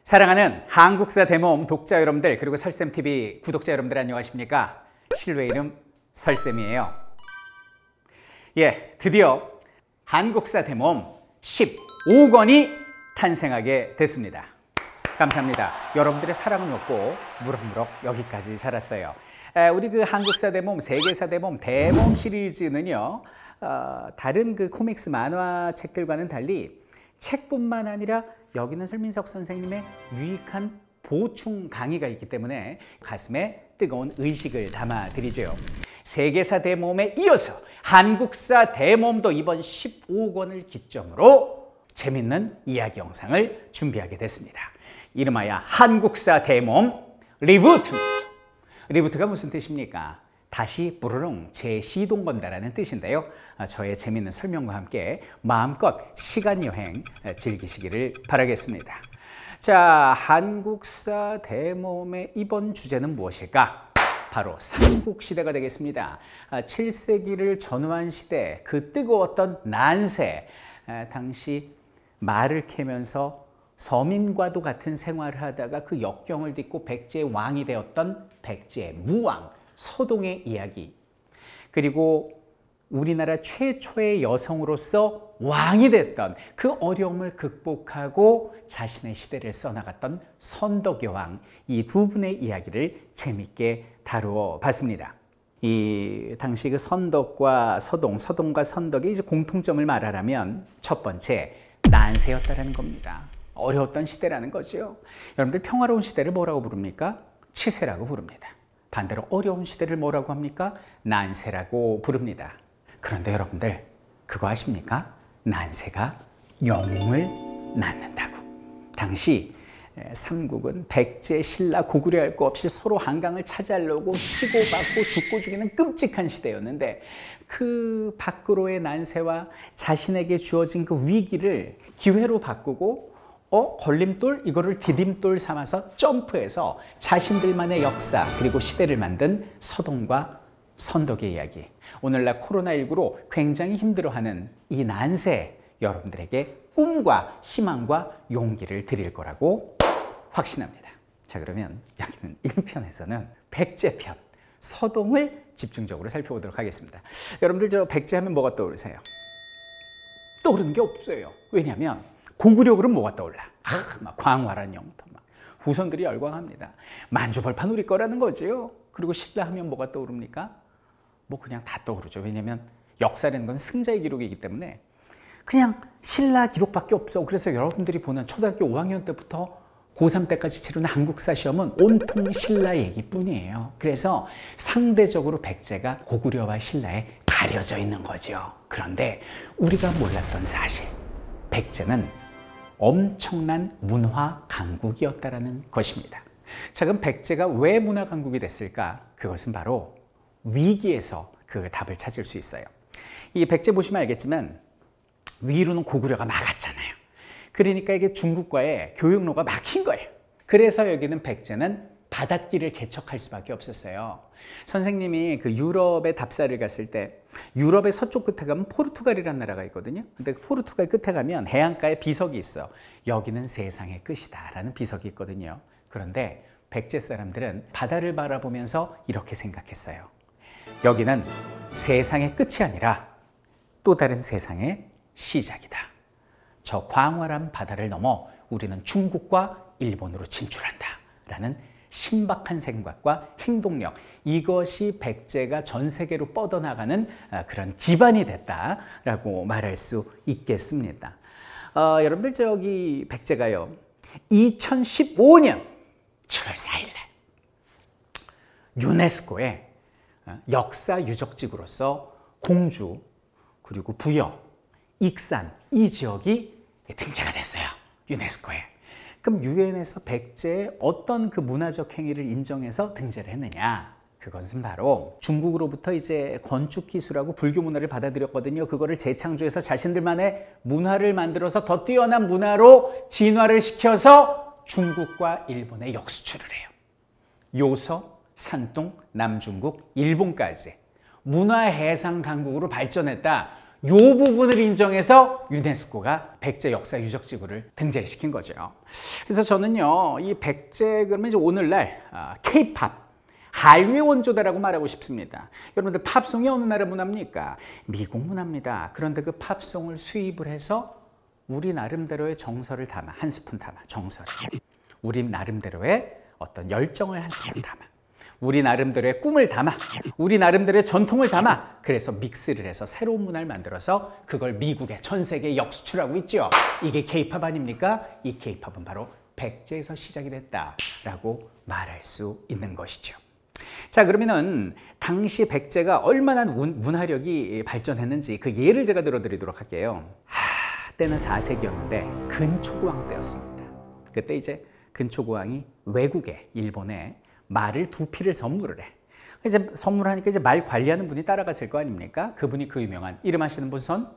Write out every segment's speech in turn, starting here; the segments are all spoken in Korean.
사랑하는 한국사 대모험 독자 여러분들, 그리고 설쌤TV 구독자 여러분들 안녕하십니까? 실외 이름 설쌤이에요. 드디어 한국사 대모험 15권이 탄생하게 됐습니다. 감사합니다. 여러분들의 사랑을 얻고 무럭무럭 여기까지 자랐어요. 우리 그 한국사 대모험, 세계사 대모험, 대모험 시리즈는요, 다른 그 코믹스 만화책들과는 달리 책뿐만 아니라 여기는 설민석 선생님의 유익한 보충 강의가 있기 때문에 가슴에 뜨거운 의식을 담아드리죠. 세계사 대모험에 이어서 한국사 대모험도 이번 15권을 기점으로 재밌는 이야기 영상을 준비하게 됐습니다. 이름하여 한국사 대모험 리부트. 리부트가 무슨 뜻입니까? 다시 부르릉 재시동 건다라는 뜻인데요. 저의 재미있는 설명과 함께 마음껏 시간여행 즐기시기를 바라겠습니다. 자, 한국사 대모험의 이번 주제는 무엇일까? 바로 삼국시대가 되겠습니다. 7세기를 전후한 시대, 그 뜨거웠던 난세, 당시 말을 캐면서 서민과도 같은 생활을 하다가 그 역경을 딛고 백제의 왕이 되었던 백제의 무왕 서동의 이야기, 그리고 우리나라 최초의 여성으로서 왕이 됐던 그 어려움을 극복하고 자신의 시대를 써나갔던 선덕여왕, 이 두 분의 이야기를 재밌게 다루어 봤습니다. 이 당시 그 선덕과 서동, 서동과 선덕의 이제 공통점을 말하라면 첫 번째, 난세였다라는 겁니다. 어려웠던 시대라는 거죠. 여러분들 평화로운 시대를 뭐라고 부릅니까? 치세라고 부릅니다. 반대로 어려운 시대를 뭐라고 합니까? 난세라고 부릅니다. 그런데 여러분들 그거 아십니까? 난세가 영웅을 낳는다고. 당시 삼국은 백제, 신라, 고구려 할 거 없이 서로 한강을 차지하려고 치고받고 죽고 죽이는 끔찍한 시대였는데, 그 밖으로의 난세와 자신에게 주어진 그 위기를 기회로 바꾸고 걸림돌, 이거를 디딤돌 삼아서 점프해서 자신들만의 역사 그리고 시대를 만든 서동과 선덕의 이야기. 오늘날 코로나19로 굉장히 힘들어하는 이 난세, 여러분들에게 꿈과 희망과 용기를 드릴 거라고 확신합니다. 자, 그러면 여기는 1편에서는 백제편, 서동을 집중적으로 살펴보도록 하겠습니다. 여러분들 저 백제 하면 뭐가 떠오르세요? 떠오르는 게 없어요. 왜냐하면 고구려 그럼 뭐가 떠올라? 막 광활한 영토, 막 후손들이 열광합니다. 만주벌판 우리 거라는 거지요. 그리고 신라 하면 뭐가 떠오릅니까? 뭐 그냥 다 떠오르죠. 왜냐하면 역사라는 건 승자의 기록이기 때문에 그냥 신라 기록밖에 없어. 그래서 여러분들이 보는 초등학교 5학년 때부터 고3 때까지 치르는 한국사 시험은 온통 신라 얘기뿐이에요. 그래서 상대적으로 백제가 고구려와 신라에 가려져 있는 거죠. 그런데 우리가 몰랐던 사실, 백제는 엄청난 문화 강국이었다라는 것입니다. 자, 그럼 백제가 왜 문화 강국이 됐을까? 그것은 바로 위기에서 그 답을 찾을 수 있어요. 이 백제 보시면 알겠지만 위로는 고구려가 막았잖아요. 그러니까 이게 중국과의 교역로가 막힌 거예요. 그래서 여기는 백제는 바닷길을 개척할 수밖에 없었어요. 선생님이 그 유럽에 답사를 갔을 때 유럽의 서쪽 끝에 가면 포르투갈이라는 나라가 있거든요. 근데 그 포르투갈 끝에 가면 해안가에 비석이 있어. 여기는 세상의 끝이다 라는 비석이 있거든요. 그런데 백제 사람들은 바다를 바라보면서 이렇게 생각했어요. 여기는 세상의 끝이 아니라 또 다른 세상의 시작이다. 저 광활한 바다를 넘어 우리는 중국과 일본으로 진출한다 라는 신박한 생각과 행동력, 이것이 백제가 전 세계로 뻗어나가는 그런 기반이 됐다라고 말할 수 있겠습니다. 여러분들 저기 백제가요, 2015년 7월 4일 유네스코의 역사 유적지구로서 공주, 그리고 부여, 익산 이 지역이 등재가 됐어요. 유네스코에. 그럼 유엔에서 백제의 어떤 그 문화적 행위를 인정해서 등재를 했느냐? 그것은 바로 중국으로부터 이제 건축 기술하고 불교 문화를 받아들였거든요. 그거를 재창조해서 자신들만의 문화를 만들어서 더 뛰어난 문화로 진화를 시켜서 중국과 일본에 역수출을 해요. 요서, 산둥, 남중국, 일본까지 문화 해상 강국으로 발전했다. 요 부분을 인정해서 유네스코가 백제 역사 유적지구를 등재시킨 거죠. 그래서 저는요, 이 백제 그러면 이제 오늘날 K-팝 한류의 원조다라고 말하고 싶습니다. 여러분들 팝송이 어느 나라 문화입니까? 미국 문화입니다. 그런데 그 팝송을 수입을 해서 우리 나름대로의 정서를 담아, 한 스푼 담아, 정서를. 우리 나름대로의 어떤 열정을 한 스푼 담아. 우리 나름대로의 꿈을 담아, 우리 나름대로의 전통을 담아, 그래서 믹스를 해서 새로운 문화를 만들어서 그걸 미국에 전 세계에 역수출하고 있죠. 이게 K-팝 아닙니까? 이 K-팝은 바로 백제에서 시작이 됐다라고 말할 수 있는 것이죠. 자, 그러면은 당시 백제가 얼마나 문화력이 발전했는지 그 예를 제가 들어드리도록 할게요. 때는 4세기였는데 근초고왕 때였습니다. 그때 이제 근초고왕이 외국에, 일본에 말을 2피를 선물을 해. 이제 선물하니까 이제 말 관리하는 분이 따라갔을 거 아닙니까? 그분이 그 유명한 이름 아시는 분 손?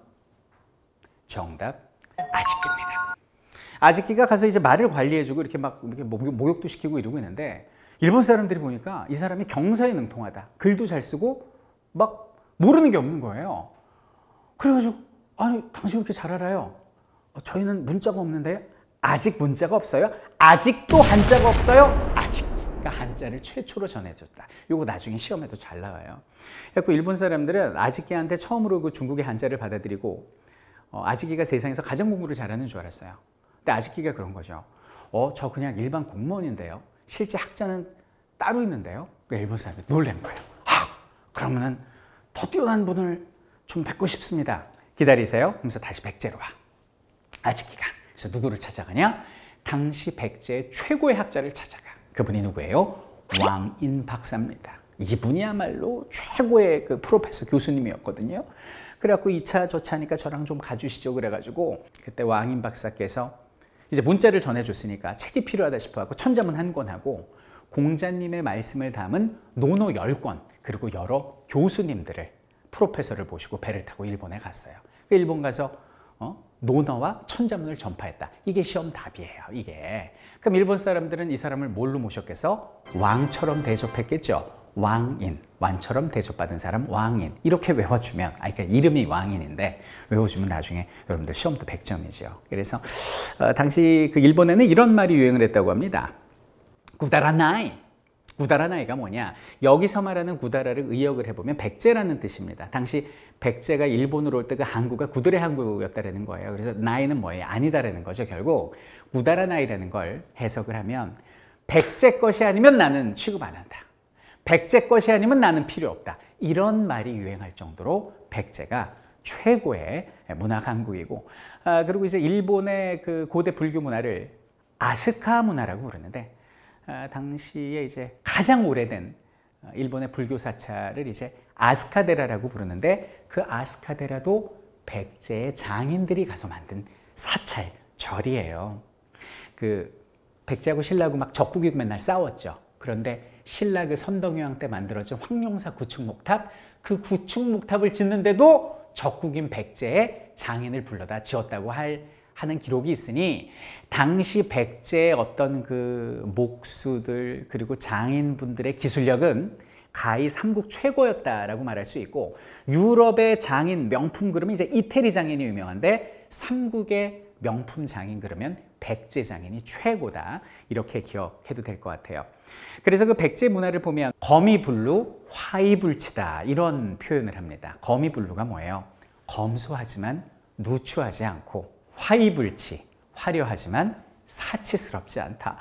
정답, 아지키입니다. 아지키가 가서 이제 말을 관리해주고 이렇게 막 이렇게 목욕도 시키고 이러고 있는데 일본 사람들이 보니까 이 사람이 경서에 능통하다. 글도 잘 쓰고 막 모르는 게 없는 거예요. 그래가지고 아니 당신 왜 이렇게 잘 알아요? 저희는 문자가 없는데 아직 문자가 없어요? 아직도 한자가 없어요? 아직. 그러니까 한자를 최초로 전해줬다. 이거 나중에 시험에도 잘 나와요. 그래서 일본 사람들은 아지키한테 처음으로 그 중국의 한자를 받아들이고 아지키가 세상에서 가장 공부를 잘하는 줄 알았어요. 근데 아지키가 그런 거죠. 저 그냥 일반 공무원인데요. 실제 학자는 따로 있는데요. 그러니까 일본 사람이 놀란 거예요. 그러면은 더 뛰어난 분을 좀 뵙고 싶습니다. 기다리세요. 그러면서 다시 백제로 와. 아지키가. 그래서 누구를 찾아가냐? 당시 백제의 최고의 학자를 찾아가. 그분이 누구예요? 왕인 박사입니다. 이분이야말로 최고의 그 프로페서 교수님이었거든요. 그래갖고 2차 저차니까 저랑 좀 가주시죠. 그래가지고 그때 왕인 박사께서 이제 문자를 전해줬으니까 책이 필요하다 싶어갖고 천자문 1권하고 공자님의 말씀을 담은 논어 10권 그리고 여러 교수님들을 프로페서를 모시고 배를 타고 일본에 갔어요. 일본 가서 논어와 천자문을 전파했다. 이게 시험 답이에요. 이게. 그럼 일본 사람들은 이 사람을 뭘로 모셨겠어? 왕처럼 대접했겠죠. 왕인, 왕처럼 대접받은 사람 왕인. 이렇게 외워주면, 그러니까 이름이 왕인인데 외워주면 나중에 여러분들 시험도 100점이죠. 그래서 당시 그 일본에는 이런 말이 유행을 했다고 합니다. 구다라나이. 구다라나이가 뭐냐? 여기서 말하는 구다라를 의역을 해보면 백제라는 뜻입니다. 당시 백제가 일본으로 올 때 그 항구가 구들의 항구였다라는 거예요. 그래서 나이는 뭐예요? 아니다라는 거죠. 결국 구다라나이라는 걸 해석을 하면 백제 것이 아니면 나는 취급 안 한다. 백제 것이 아니면 나는 필요 없다. 이런 말이 유행할 정도로 백제가 최고의 문화 강국이고 그리고 이제 일본의 그 고대 불교 문화를 아스카 문화라고 부르는데 당시에 이제 가장 오래된 일본의 불교 사찰을 이제 아스카데라라고 부르는데 그 아스카데라도 백제의 장인들이 가서 만든 사찰 절이에요. 그 백제하고 신라하고 막 적국이고 맨날 싸웠죠. 그런데 신라 그 선덕여왕 때 만들어진 황룡사 구축목탑, 그 구축목탑을 짓는데도 적국인 백제의 장인을 불러다 지었다고 하는 기록이 있으니 당시 백제의 어떤 그 목수들 그리고 장인분들의 기술력은 가히 삼국 최고였다라고 말할 수 있고 유럽의 장인 명품 그러면 이제 이태리 장인이 유명한데 삼국의 명품 장인 그러면 백제 장인이 최고다 이렇게 기억해도 될 것 같아요. 그래서 그 백제 문화를 보면 거미불루 화이불치다 이런 표현을 합니다. 거미불루가 뭐예요? 검소하지만 누추하지 않고 화이불치 화려하지만 사치스럽지 않다.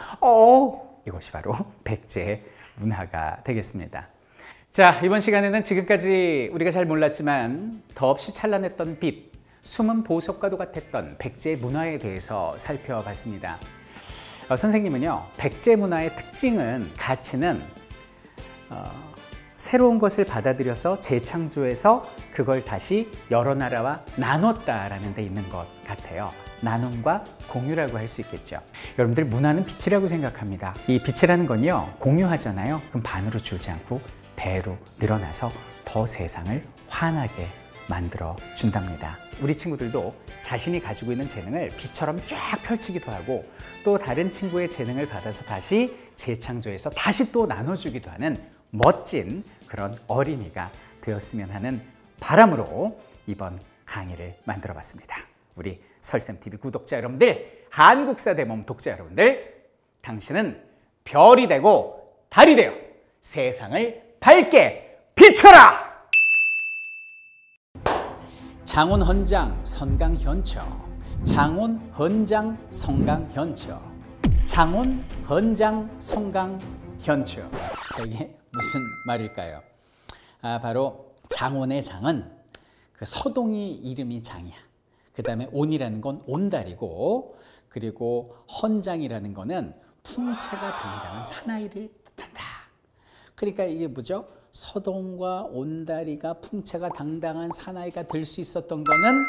이것이 바로 백제의 문화가 되겠습니다. 자, 이번 시간에는 지금까지 우리가 잘 몰랐지만 더없이 찬란했던 빛, 숨은 보석과도 같았던 백제 문화에 대해서 살펴봤습니다. 선생님은요, 백제 문화의 특징은, 가치는 새로운 것을 받아들여서 재창조해서 그걸 다시 여러 나라와 나눴다라는 데 있는 것 같아요. 나눔과 공유라고 할 수 있겠죠. 여러분들 문화는 빛이라고 생각합니다. 이 빛이라는 건요, 공유하잖아요. 그럼 반으로 줄지 않고 배로 늘어나서 더 세상을 환하게 만들어 준답니다. 우리 친구들도 자신이 가지고 있는 재능을 빛처럼 쫙 펼치기도 하고 또 다른 친구의 재능을 받아서 다시 재창조해서 다시 또 나눠주기도 하는 멋진 그런 어린이가 되었으면 하는 바람으로 이번 강의를 만들어 봤습니다. 우리 설쌤TV 구독자 여러분들, 한국사 대모험 독자 여러분들, 당신은 별이 되고 달이 되어 세상을 밝게 비춰라! 장원헌장 선강현처, 장원헌장 성강현처, 장원헌장 성강현처. 이게 무슨 말일까요? 바로 장원의 장은 그 서동이 이름이 장이야. 그 다음에 온이라는 건 온달이고, 그리고 헌장이라는 거는 풍채가 당당한 사나이를 뜻한다. 그러니까 이게 뭐죠? 서동과 온다리가 풍채가 당당한 사나이가 될 수 있었던 거는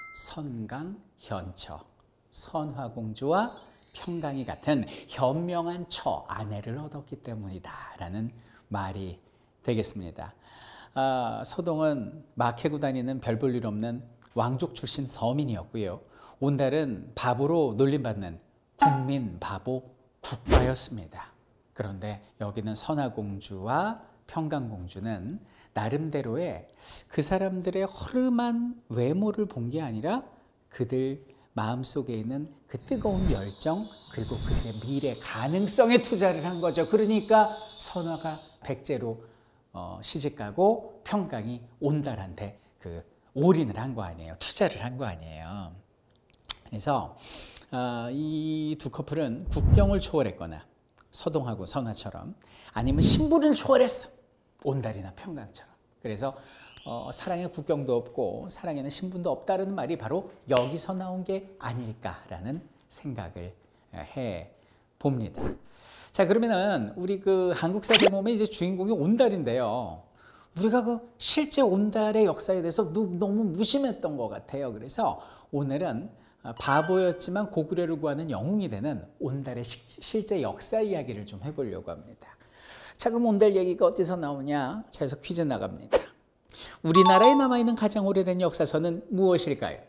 선강현처, 선화공주와 평강이 같은 현명한 처, 아내를 얻었기 때문이다 라는 말이 되겠습니다. 서동은 막 해고 다니는 별 볼 일 없는 왕족 출신 서민이었고요. 온달은 바보로 놀림받는 국민 바보 국가였습니다. 그런데 여기는 선화공주와 평강공주는 나름대로의 그 사람들의 허름한 외모를 본 게 아니라 그들 마음속에 있는 그 뜨거운 열정, 그리고 그들의 미래 가능성에 투자를 한 거죠. 그러니까 선화가 백제로 시집가고 평강이 온달한테 그 올인을 한 거 아니에요. 투자를 한 거 아니에요. 그래서 이 두 커플은 국경을 초월했거나 서동하고 선화처럼, 아니면 신분을 초월했어, 온달이나 평강처럼. 그래서 사랑의 국경도 없고 사랑에는 신분도 없다는 말이 바로 여기서 나온 게 아닐까라는 생각을 해 봅니다. 자, 그러면은 우리 그 한국사 대모험의 이제 주인공이 온달인데요. 우리가 그 실제 온달의 역사에 대해서 너무 무심했던 것 같아요. 그래서 오늘은 바보였지만 고구려를 구하는 영웅이 되는 온달의 실제 역사 이야기를 좀 해보려고 합니다. 자, 그럼 온달 얘기가 어디서 나오냐? 자, 그래서 퀴즈 나갑니다. 우리나라에 남아있는 가장 오래된 역사서는 무엇일까요?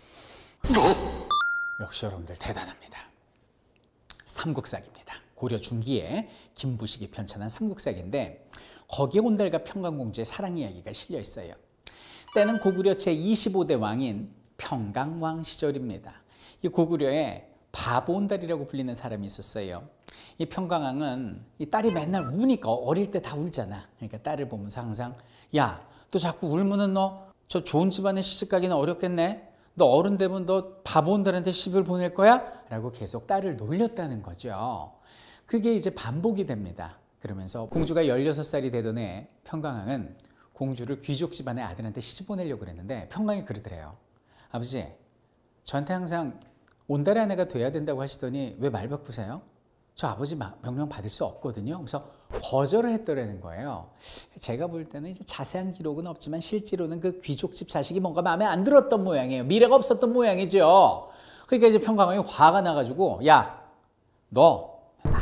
역시 여러분들 대단합니다. 삼국사기입니다. 고려 중기에 김부식이 편찬한 삼국사기인데, 거기에 온달과 평강공주의 사랑 이야기가 실려 있어요. 때는 고구려 제25대 왕인 평강왕 시절입니다. 이 고구려에 바보 온달이라고 불리는 사람이 있었어요. 이 평강왕은 이 딸이 맨날 우니까, 어릴 때 다 울잖아. 그러니까 딸을 보면서 항상, 야, 너 자꾸 울면은 너 저 좋은 집안에 시집가기는 어렵겠네. 너 어른 되면 너 바보 온달한테 시집을 보낼 거야? 라고 계속 딸을 놀렸다는 거죠. 그게 이제 반복이 됩니다. 그러면서 공주가 16살이 되던 해 평강왕은 공주를 귀족 집안의 아들한테 시집 보내려고 그랬는데, 평강이 그러더래요. 아버지, 저한테 항상 온달의 아내가 돼야 된다고 하시더니 왜 말 바꾸세요? 저 아버지 명령 받을 수 없거든요. 그래서 거절을 했더라는 거예요. 제가 볼 때는 이제 자세한 기록은 없지만 실제로는 그 귀족집 자식이 뭔가 마음에 안 들었던 모양이에요. 미래가 없었던 모양이죠. 그러니까 이제 평강왕이 화가 나가지고, 야, 너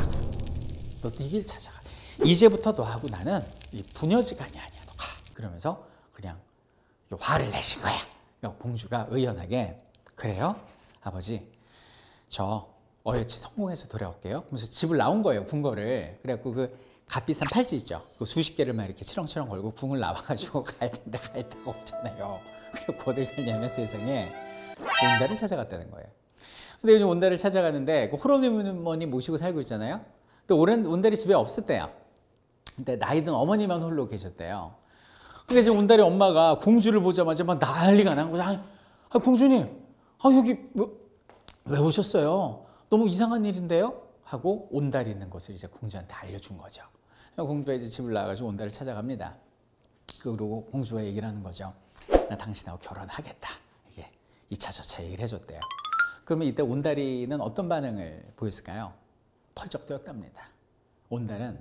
네 길 찾아가. 이제부터 너하고 나는 이 부녀지간이 아니야. 너 가. 그러면서 그냥 화를 내신 거야. 그러니까 공주가 의연하게, 그래요? 아버지, 저 어여치 성공해서 돌아올게요. 그러면서 집을 나온 거예요, 궁궐을. 그래갖고 그 값비싼 팔찌 있죠. 그 수십 개를 막 이렇게 치렁치렁 걸고 궁을 나와가지고 가야 되는데 갈 데가 없잖아요. 그리고 어딜 가냐면 세상에 온달을 찾아갔다는 거예요. 근데 요즘 온달을 찾아가는데 그 호러머니 모시고 살고 있잖아요. 근데 온달이 집에 없었대요. 근데 나이 든 어머니만 홀로 계셨대요. 그래서 이제 온달의 엄마가 공주를 보자마자 막 난리가 난 거죠. 공주님, 여기 왜 오셨어요? 너무 이상한 일인데요? 하고 온달이 있는 것을 이제 공주한테 알려준 거죠. 공주가 이제 집을 나가가지고 온달을 찾아갑니다. 그리고 공주가 얘기를 하는 거죠. 나 당신하고 결혼하겠다. 이게 2차 저차 얘기를 해줬대요. 그러면 이때 온달이는 어떤 반응을 보였을까요? 펄쩍 뛰었답니다. 온달은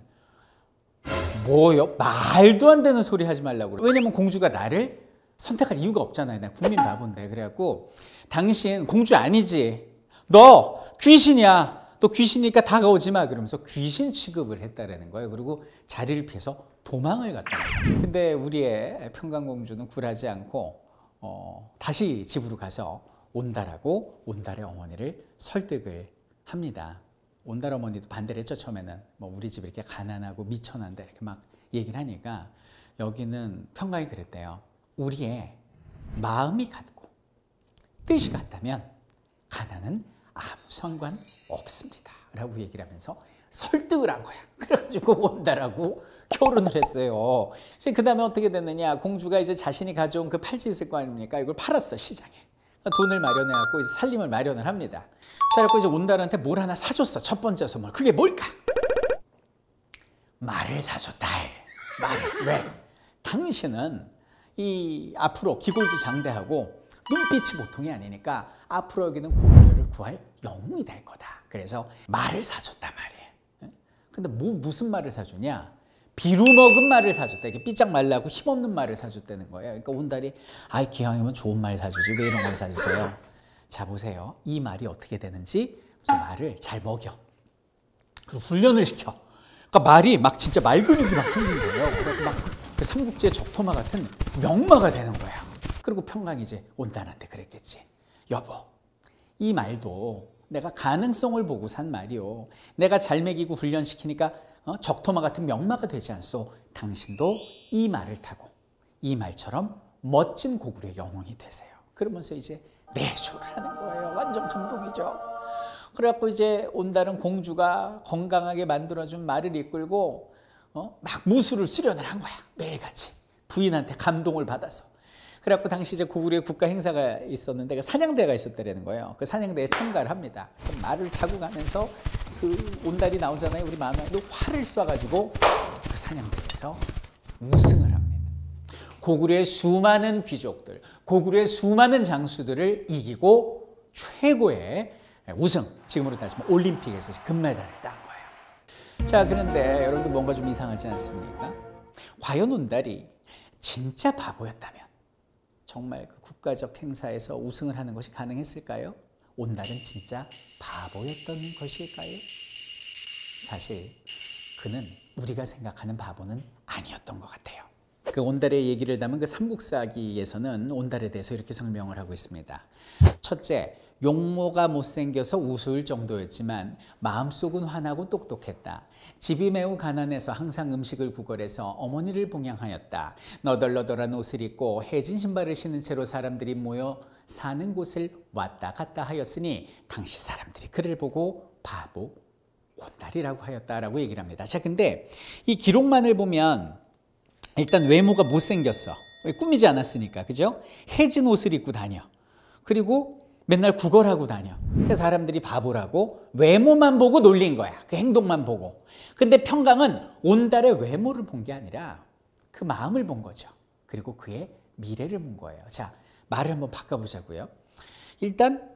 뭐요? 말도 안 되는 소리 하지 말라고. 왜냐면 공주가 나를 선택할 이유가 없잖아요. 나 국민 바본데. 그래갖고 당신 공주 아니지. 너 귀신이야. 또 귀신이니까 다가오지 마. 그러면서 귀신 취급을 했다라는 거예요. 그리고 자리를 피해서 도망을 갔답니다. 근데 우리의 평강공주는 굴하지 않고 다시 집으로 가서 온달하고 온달의 어머니를 설득을 합니다. 온달 어머니도 반대를 했죠. 처음에는 뭐 우리 집 이렇게 가난하고 미천한데 이렇게 막 얘기를 하니까, 여기는 평강이 그랬대요. 우리의 마음이 같고 뜻이 같다면 가난은 아무 상관 없습니다 라고 얘기를 하면서 설득을 한 거야. 그래가지고 온달하고 결혼을 했어요. 그 다음에 어떻게 됐느냐, 공주가 이제 자신이 가져온 그 팔찌 있을 거 아닙니까? 이걸 팔았어, 시장에. 돈을 마련해갖고 이제 살림을 마련을 합니다. 그래갖고 이제 온달한테 뭘 하나 사줬어. 첫 번째 선물. 그게 뭘까? 말을 사줬다. 말을. 왜? 당신은 이 앞으로 기골도 장대하고 눈빛이 보통이 아니니까 앞으로 여기는 고구려를 구할 영웅이 될 거다. 그래서 말을 사줬단 말이에요. 근데 무슨 말을 사주냐? 비루먹은 말을 사줬다. 이게 삐짝 말라고 힘없는 말을 사줬다는 거예요. 그러니까 온달이 아이 기왕이면 좋은 말 사주지 왜 이런 걸 사주세요? 자 보세요. 이 말이 어떻게 되는지. 그래서 말을 잘 먹여. 그리고 훈련을 시켜. 그러니까 말이 막 진짜 말 근육이 막 생긴 거예요. 그래서 막 그 삼국지의 적토마 같은 명마가 되는 거야. 그리고 평강이 이제 온달한테 그랬겠지. 여보, 이 말도 내가 가능성을 보고 산 말이오. 내가 잘 먹이고 훈련시키니까 적토마 같은 명마가 되지 않소. 당신도 이 말을 타고 이 말처럼 멋진 고구려의 영웅이 되세요. 그러면서 이제 내조를 하는 거예요. 완전 감동이죠. 그래갖고 이제 온달은 공주가 건강하게 만들어준 말을 이끌고 막 무술을 수련을 한 거야. 매일같이 부인한테 감동을 받아서. 그래갖고 당시 이제 고구려의 국가 행사가 있었는데 그 사냥대가 있었다라는 거예요. 그 사냥대에 참가를 합니다. 그래서 말을 타고 가면서 그 온달이 나오잖아요. 우리 마누라도 활을 쏴가지고 그 사냥대에서 우승을 합니다. 고구려의 수많은 귀족들, 고구려의 수많은 장수들을 이기고 최고의 우승, 지금으로 따지면 올림픽에서 금메달을 딴 거예요. 자, 그런데 여러분들 뭔가 좀 이상하지 않습니까? 과연 온달이 진짜 바보였다면 정말 그 국가적 행사에서 우승을 하는 것이 가능했을까요? 온달은 진짜 바보였던 것일까요? 사실 그는 우리가 생각하는 바보는 아니었던 것 같아요. 그 온달의 얘기를 담은 그 삼국사기에서는 온달에 대해서 이렇게 설명을 하고 있습니다. 첫째, 용모가 못생겨서 우스울 정도였지만 마음속은 환하고 똑똑했다. 집이 매우 가난해서 항상 음식을 구걸해서 어머니를 봉양하였다. 너덜너덜한 옷을 입고 해진 신발을 신은 채로 사람들이 모여 사는 곳을 왔다 갔다 하였으니 당시 사람들이 그를 보고 바보 온달이라고 하였다라고 얘기를 합니다. 자, 근데 이 기록만을 보면 일단 외모가 못생겼어. 꾸미지 않았으니까, 그죠? 해진 옷을 입고 다녀. 그리고 맨날 구걸하고 다녀. 그래서 사람들이 바보라고 외모만 보고 놀린 거야. 그 행동만 보고. 근데 평강은 온달의 외모를 본 게 아니라 그 마음을 본 거죠. 그리고 그의 미래를 본 거예요. 자, 말을 한번 바꿔보자고요. 일단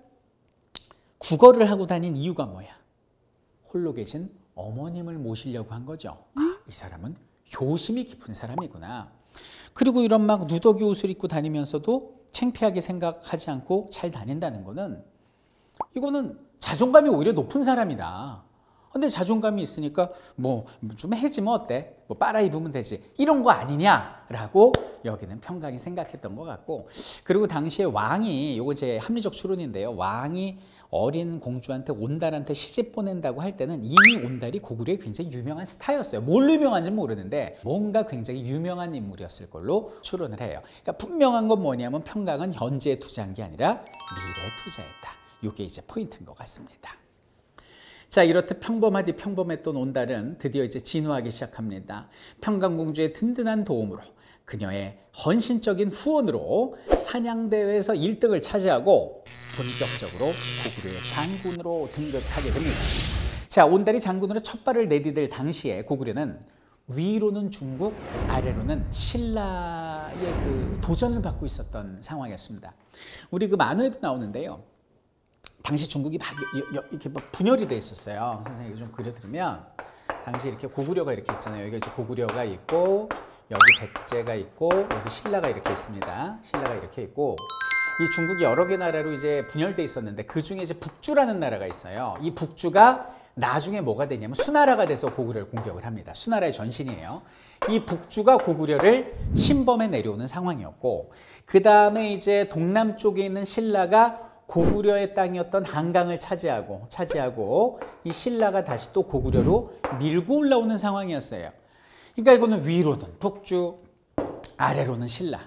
구걸을 하고 다닌 이유가 뭐야? 홀로 계신 어머님을 모시려고 한 거죠. 아, 이 사람은 효심이 깊은 사람이구나. 그리고 이런 막 누더기 옷을 입고 다니면서도 창피하게 생각하지 않고 잘 다닌다는 거는 이거는 자존감이 오히려 높은 사람이다. 근데 자존감이 있으니까 뭐 좀 해지면 어때? 뭐 빨아 입으면 되지. 이런 거 아니냐라고 여기는 평강이 생각했던 것 같고, 그리고 당시에 왕이, 이거 제 합리적 추론인데요. 왕이 어린 공주한테 온달한테 시집 보낸다고 할 때는 이미 온달이 고구려의 굉장히 유명한 스타였어요. 뭘 유명한지 모르는데 뭔가 굉장히 유명한 인물이었을 걸로 추론을 해요. 그러니까 분명한 건 뭐냐면 평강은 현재에 투자한 게 아니라 미래에 투자했다. 이게 이제 포인트인 것 같습니다. 자, 이렇듯 평범하디 평범했던 온달은 드디어 이제 진화하기 시작합니다. 평강공주의 든든한 도움으로, 그녀의 헌신적인 후원으로 사냥대회에서 1등을 차지하고 본격적으로 고구려의 장군으로 등극하게 됩니다. 자, 온달이 장군으로 첫 발을 내디딜 당시에 고구려는 위로는 중국, 아래로는 신라의 그 도전을 받고 있었던 상황이었습니다. 우리 그 만화에도 나오는데요. 당시 중국이 막 이렇게 막 분열이 돼 있었어요. 선생님 이거 좀 그려드리면, 당시 이렇게 고구려가 이렇게 있잖아요. 여기가 이제 고구려가 있고, 여기 백제가 있고, 여기 신라가 이렇게 있습니다. 신라가 이렇게 있고, 이 중국이 여러 개 나라로 이제 분열돼 있었는데 그 중에 이제 북주라는 나라가 있어요. 이 북주가 나중에 뭐가 되냐면 수나라가 돼서 고구려를 공격을 합니다. 수나라의 전신이에요. 이 북주가 고구려를 침범해 내려오는 상황이었고, 그 다음에 이제 동남쪽에 있는 신라가 고구려의 땅이었던 한강을 차지하고 이 신라가 다시 또 고구려로 밀고 올라오는 상황이었어요. 그러니까 이거는 위로는 북주, 아래로는 신라.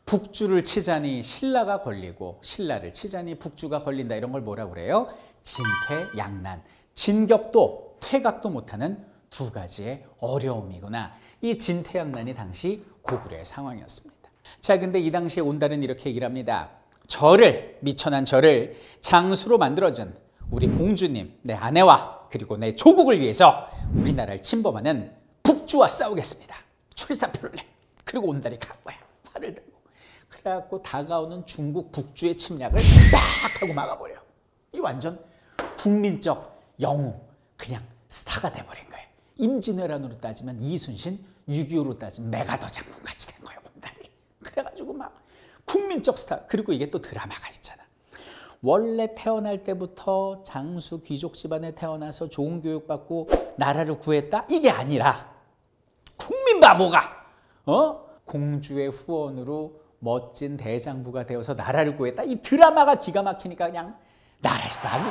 북주를 치자니 신라가 걸리고 신라를 치자니 북주가 걸린다. 이런 걸 뭐라고 그래요? 진퇴양난. 진격도 퇴각도 못하는 두 가지의 어려움이구나. 이 진퇴양난이 당시 고구려의 상황이었습니다. 자, 근데 이 당시에 온달은 이렇게 얘기를 합니다. 저를, 미천한 저를 장수로 만들어준 우리 공주님, 내 아내와 그리고 내 조국을 위해서 우리나라를 침범하는 북주와 싸우겠습니다. 출사표를 내. 그리고 온달이 간 거야. 활을 들고. 그래갖고 다가오는 중국 북주의 침략을 딱 하고 막아버려. 이 완전 국민적 영웅, 그냥 스타가 돼버린 거예요. 임진왜란으로 따지면 이순신, 6.25로 따지면 메가더 장군 같이 된 거예요, 온달이. 그래가지고 막 국민적 스타. 그리고 이게 또 드라마가 있잖아. 원래 태어날 때부터 장수 귀족 집안에 태어나서 좋은 교육받고 나라를 구했다? 이게 아니라 국민 바보가 공주의 후원으로 멋진 대장부가 되어서 나라를 구했다. 이 드라마가 기가 막히니까 그냥 나라에서 난리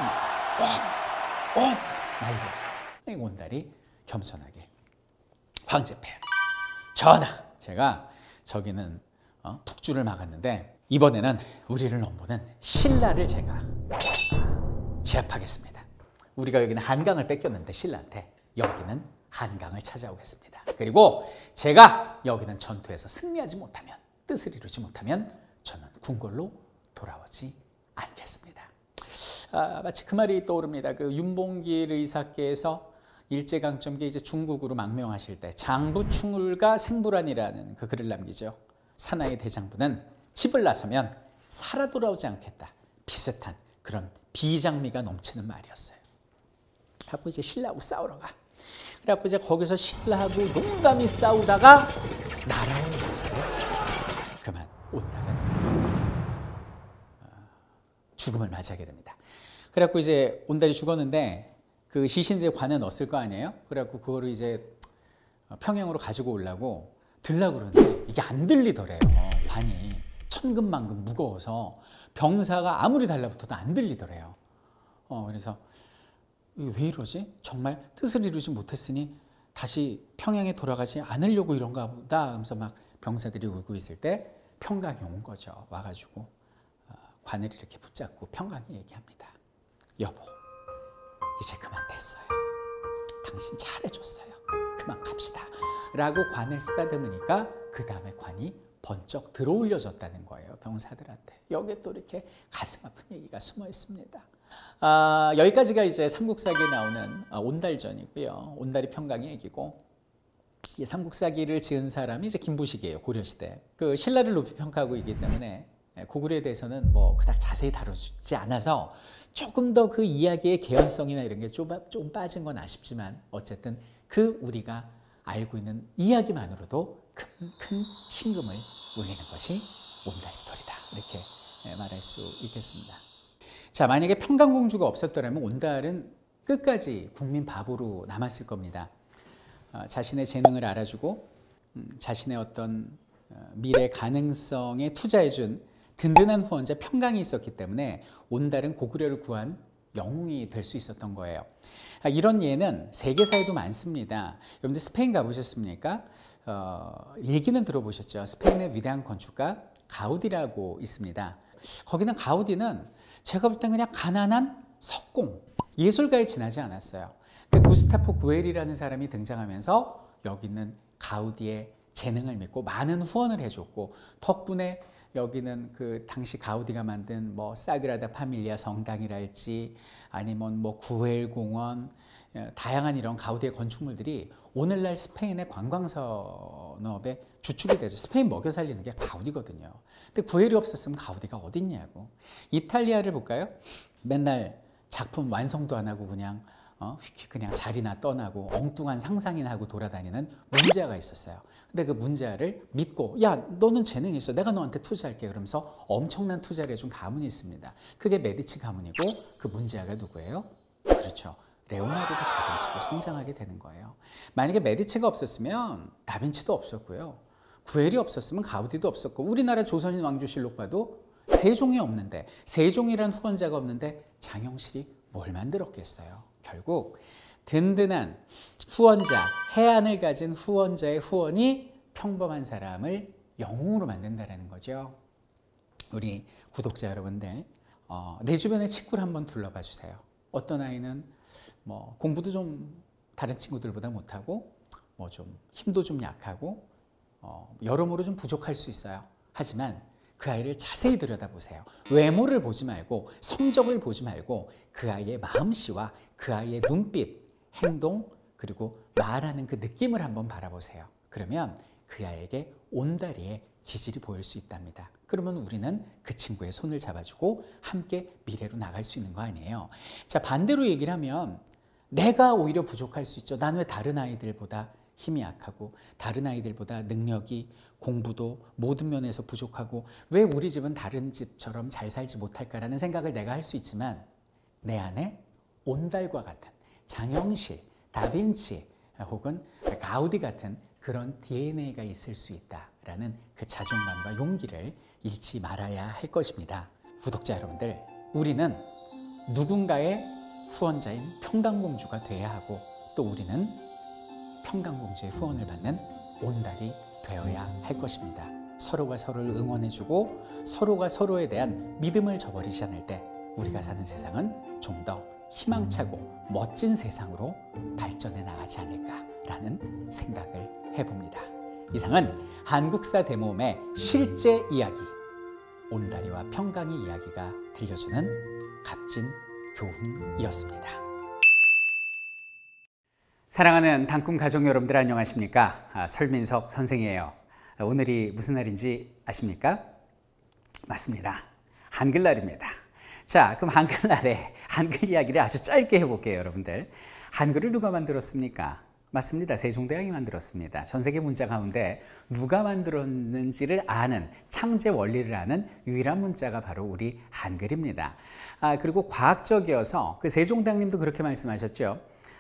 난리. 온달이 겸손하게 황제폐하. 전하, 제가 저기는 북주를 막았는데 이번에는 우리를 넘보는 신라를 제가 제압하겠습니다. 우리가 여기는 한강을 뺏겼는데 신라한테 여기는 한강을 찾아오겠습니다. 그리고 제가 여기는 전투에서 승리하지 못하면, 뜻을 이루지 못하면 저는 궁궐로 돌아오지 않겠습니다. 마치 그 말이 떠오릅니다. 그 윤봉길 의사께서 일제강점기에 이제 중국으로 망명하실 때 장부충울과 생불안이라는 그 글을 남기죠. 사나이 대장부는 집을 나서면 살아 돌아오지 않겠다. 비슷한 그런 비장미가 넘치는 말이었어요. 그래갖고 이제 신라하고 싸우러 가. 그래갖고 이제 거기서 신라하고 용감히 싸우다가 날아온 화살에 그만 온달은 죽음을 맞이하게 됩니다. 그래갖고 이제 온달이 죽었는데 그 시신제 관에 넣었을 거 아니에요? 그래갖고 그거를 이제 평양으로 가지고 오려고 들라고 그러는데 이게 안 들리더래요. 관이 천근만근 무거워서 병사가 아무리 달라붙어도 안 들리더래요. 그래서 왜 이러지? 정말 뜻을 이루지 못했으니 다시 평양에 돌아가지 않으려고 이런가 보다 하면서 막 병사들이 울고 있을 때 평강이 온 거죠. 와가지고 관을 이렇게 붙잡고 평강이 얘기합니다. 여보, 이제 그만 됐어요. 당신 잘해줬어요. 그만 갑시다. 라고 관을 쓰다듬으니까 그 다음에 관이 번쩍 들어올려졌다는 거예요. 병사들한테. 여기에 또 이렇게 가슴 아픈 얘기가 숨어 있습니다. 여기까지가 이제 삼국사기에 나오는 온달전이고요. 온달이 평강의 얘기고, 이 삼국사기를 지은 사람이 이제 김부식이에요. 고려시대. 그 신라를 높이 평가하고 있기 때문에 고구려에 대해서는 뭐 그닥 자세히 다루지 않아서 조금 더 그 이야기의 개연성이나 이런 게 좀 빠진 건 아쉽지만 어쨌든 그 우리가 알고 있는 이야기만으로도 큰 심금을 울리는 것이 온달 스토리다. 이렇게 말할 수 있겠습니다. 자, 만약에 평강공주가 없었더라면 온달은 끝까지 국민 바보로 남았을 겁니다. 자신의 재능을 알아주고 자신의 어떤 미래 가능성에 투자해준 든든한 후원자 평강이 있었기 때문에 온달은 고구려를 구한 영웅이 될 수 있었던 거예요. 이런 예는 세계사에도 많습니다. 여러분들 스페인 가보셨습니까? 얘기는 들어보셨죠? 스페인의 위대한 건축가 가우디라고 있습니다. 거기는 가우디는 제가 볼 땐 그냥 가난한 석공, 예술가에 지나지 않았어요. 구스타포 구엘이라는 사람이 등장하면서 여기는 가우디의 재능을 믿고 많은 후원을 해줬고, 덕분에 여기는 그 당시 가우디가 만든 뭐 사그라다 파밀리아 성당이랄지 아니면 뭐 구엘 공원, 다양한 이런 가우디의 건축물들이 오늘날 스페인의 관광 산업의 주축이 되죠. 스페인 먹여 살리는 게 가우디거든요. 근데 구엘이 없었으면 가우디가 어딨냐고. 이탈리아를 볼까요? 맨날 작품 완성도 안 하고 그냥 자리나 떠나고 엉뚱한 상상이나 하고 돌아다니는 문제아가 있었어요. 근데 그 문제아를 믿고, 야, 너는 재능이 있어. 내가 너한테 투자할게. 그러면서 엄청난 투자를 해준 가문이 있습니다. 그게 메디치 가문이고, 그 문제아가 누구예요? 그렇죠. 레오나르도 다빈치로 성장하게 되는 거예요. 만약에 메디치가 없었으면 다빈치도 없었고요. 구엘이 없었으면 가우디도 없었고, 우리나라 조선인 왕조실록 봐도 세종이 없는데, 세종이란 후원자가 없는데 장영실이 뭘 만들었겠어요? 결국 든든한 후원자, 해안을 가진 후원자의 후원이 평범한 사람을 영웅으로 만든다라는 거죠. 우리 구독자 여러분들, 내 주변의 친구를 한번 둘러봐 주세요. 어떤 아이는 뭐 공부도 좀 다른 친구들보다 못하고 뭐 좀 힘도 좀 약하고 여러모로 좀 부족할 수 있어요. 하지만 그 아이를 자세히 들여다보세요. 외모를 보지 말고 성적을 보지 말고 그 아이의 마음씨와 그 아이의 눈빛, 행동, 그리고 말하는 그 느낌을 한번 바라보세요. 그러면 그 아이에게 온다리의 기질이 보일 수 있답니다. 그러면 우리는 그 친구의 손을 잡아주고 함께 미래로 나갈 수 있는 거 아니에요. 자, 반대로 얘기를 하면 내가 오히려 부족할 수 있죠. 난 왜 다른 아이들보다 힘이 약하고 다른 아이들보다 능력이 공부도 모든 면에서 부족하고 왜 우리 집은 다른 집처럼 잘 살지 못할까라는 생각을 내가 할 수 있지만 내 안에 온달과 같은 장영실, 다빈치 혹은 가우디 같은 그런 DNA가 있을 수 있다라는 그 자존감과 용기를 잃지 말아야 할 것입니다. 구독자 여러분들, 우리는 누군가의 후원자인 평강공주가 돼야 하고 또 우리는 평강공주의 후원을 받는 온달이 되어야 할 것입니다. 서로가 서로를 응원해주고 서로가 서로에 대한 믿음을 저버리지 않을 때 우리가 사는 세상은 좀 더 희망차고 멋진 세상으로 발전해 나가지 않을까라는 생각을 해봅니다. 이상은 한국사 대모험의 실제 이야기, 온다리와 평강의 이야기가 들려주는 값진 교훈이었습니다. 사랑하는 단꿈 가족 여러분들 안녕하십니까? 설민석 선생이에요. 오늘이 무슨 날인지 아십니까? 맞습니다. 한글날입니다. 자, 그럼 한글날에 한글 이야기를 아주 짧게 해볼게요, 여러분들. 한글을 누가 만들었습니까? 맞습니다. 세종대왕이 만들었습니다. 전 세계 문자 가운데 누가 만들었는지를 아는, 창제 원리를 아는 유일한 문자가 바로 우리 한글입니다. 그리고 과학적이어서 그 세종대왕님도 그렇게 말씀하셨죠.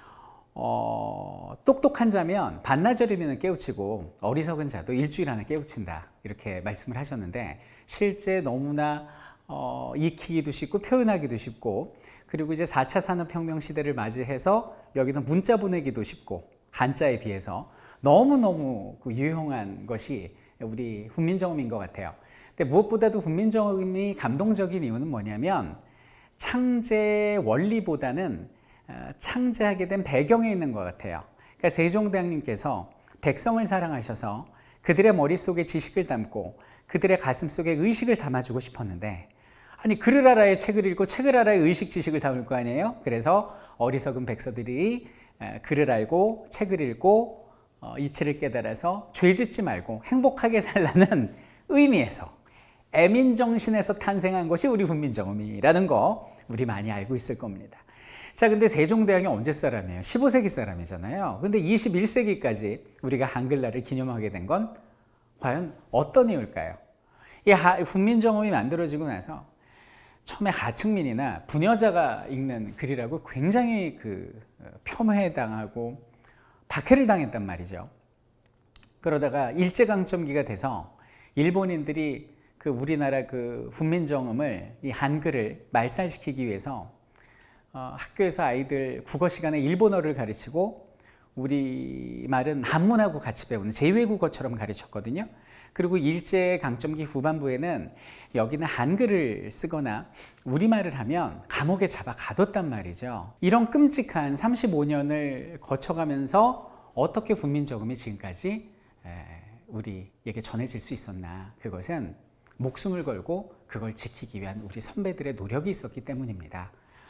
똑똑한 자면 반나절이면 깨우치고 어리석은 자도 일주일 안에 깨우친다, 이렇게 말씀을 하셨는데 실제 너무나 익히기도 쉽고 표현하기도 쉽고, 그리고 이제 4차 산업혁명 시대를 맞이해서 여기는 문자 보내기도 쉽고 한자에 비해서 너무너무 유용한 것이 우리 훈민정음인 것 같아요. 근데 무엇보다도 훈민정음이 감동적인 이유는 뭐냐면 창제 원리보다는 창제하게 된 배경에 있는 것 같아요. 그러니까 세종대왕님께서 백성을 사랑하셔서 그들의 머릿속에 지식을 담고 그들의 가슴속에 의식을 담아주고 싶었는데, 아니 글을 알아야 책을 읽고 책을 알아야 의식 지식을 담을 거 아니에요. 그래서 어리석은 백성들이 글을 알고 책을 읽고 이치를 깨달아서 죄짓지 말고 행복하게 살라는 의미에서 애민정신에서 탄생한 것이 우리 훈민정음이라는 거 우리 많이 알고 있을 겁니다. 자, 근데 세종대왕이 언제 사람이에요? 15세기 사람이잖아요. 근데 21세기까지 우리가 한글날을 기념하게 된 건 과연 어떤 이유일까요? 이 훈민정음이 만들어지고 나서 처음에 하층민이나 부녀자가 읽는 글이라고 굉장히 폄훼당하고 박해를 당했단 말이죠. 그러다가 일제강점기가 돼서 일본인들이 우리나라 훈민정음을, 이 한글을 말살시키기 위해서 학교에서 아이들 국어 시간에 일본어를 가르치고 우리말은 한문하고 같이 배우는 제2외국어처럼 가르쳤거든요. 그리고 일제강점기 후반부에는 여기는 한글을 쓰거나 우리말을 하면 감옥에 잡아 가뒀단 말이죠. 이런 끔찍한 35년을 거쳐가면서 어떻게 훈민정음이 지금까지 우리에게 전해질 수 있었나? 그것은 목숨을 걸고 그걸 지키기 위한 우리 선배들의 노력이 있었기 때문입니다.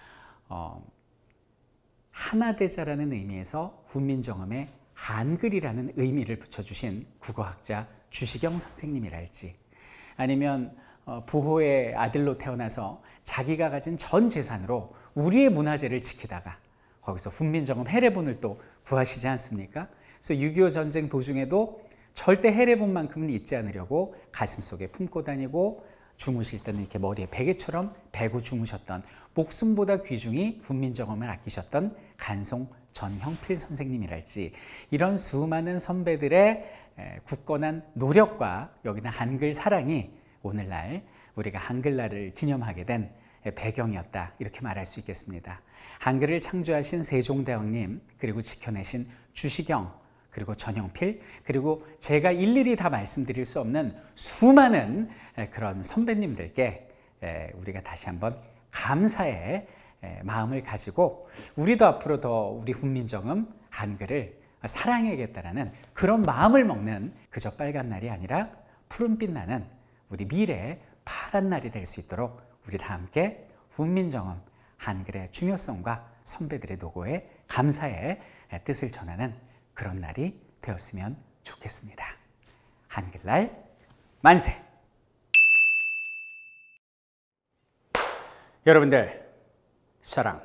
하나되자라는 의미에서 훈민정음에 한글이라는 의미를 붙여주신 국어학자 주시경 선생님이랄지, 아니면 부호의 아들로 태어나서 자기가 가진 전 재산으로 우리의 문화재를 지키다가 거기서 훈민정음 해례본을 또 구하시지 않습니까? 그래서 6.25 전쟁 도중에도 절대 해례본만큼은 잊지 않으려고 가슴속에 품고 다니고 주무실 때는 이렇게 머리에 베개처럼 베고 주무셨던, 목숨보다 귀중히 훈민정음을 아끼셨던 간송 전형필 선생님이랄지, 이런 수많은 선배들의 굳건한 노력과 여기는 한글 사랑이 오늘날 우리가 한글날을 기념하게 된 배경이었다, 이렇게 말할 수 있겠습니다. 한글을 창조하신 세종대왕님, 그리고 지켜내신 주시경, 그리고 전영필, 그리고 제가 일일이 다 말씀드릴 수 없는 수많은 그런 선배님들께 우리가 다시 한번 감사의 마음을 가지고 우리도 앞으로 더 우리 훈민정음 한글을 사랑해야겠다라는 그런 마음을 먹는 그저 빨간 날이 아니라 푸른빛 나는 우리 미래의 파란 날이 될 수 있도록 우리 다 함께 훈민정음 한글의 중요성과 선배들의 노고에 감사의 뜻을 전하는 그런 날이 되었으면 좋겠습니다. 한글날 만세! 여러분들, 사랑.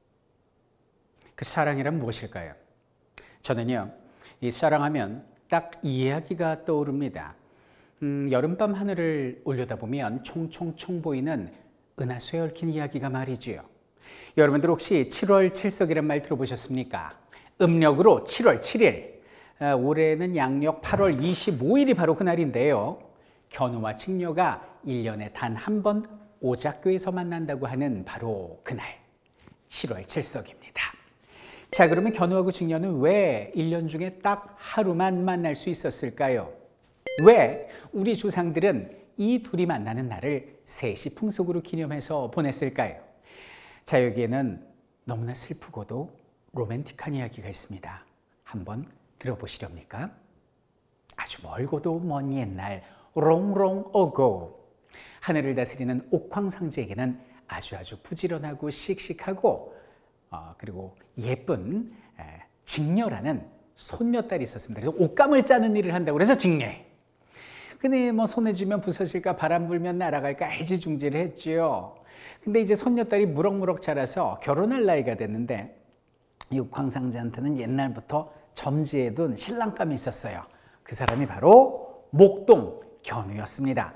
그 사랑이란 무엇일까요? 저는요, 이 사랑하면 딱 이 이야기가 떠오릅니다. 여름밤 하늘을 올려다보면 총총총 보이는 은하수에 얽힌 이야기가 말이지요. 여러분들 혹시 7월 칠석이란 말 들어보셨습니까? 음력으로 7월 7일, 올해는 양력 8월 25일이 바로 그날인데요. 견우와 직녀가 1년에 단 한 번 오작교에서 만난다고 하는 바로 그날, 7월 칠석입니다. 자, 그러면 견우하고 직녀는 왜 1년 중에 딱 하루만 만날 수 있었을까요? 왜 우리 조상들은 이 둘이 만나는 날을 세시풍속으로 기념해서 보냈을까요? 자, 여기에는 너무나 슬프고도 로맨틱한 이야기가 있습니다. 한번 들어보시렵니까? 아주 멀고도 먼 옛날, long ago, 하늘을 다스리는 옥황상제에게는 아주 부지런하고 씩씩하고 그리고 예쁜 직녀라는 손녀딸이 있었습니다. 그래서 옷감을 짜는 일을 한다고 그래서 직녀. 근데 뭐 손에 쥐면 부서질까 바람 불면 날아갈까 애지중지를 했지요. 근데 이제 손녀딸이 무럭무럭 자라서 결혼할 나이가 됐는데 이 옥황상제한테는 옛날부터 점지해둔 신랑감이 있었어요. 그 사람이 바로 목동 견우였습니다.